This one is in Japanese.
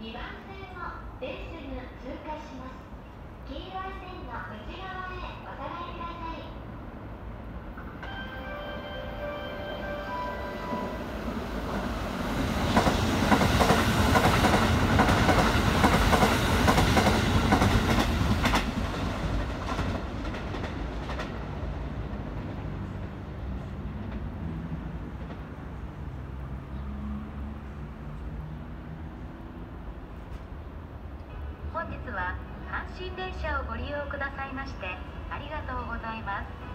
2番線を電車が通過します。黄色い線の内側へお下がりください。 本日は阪神電車をご利用くださいましてありがとうございます。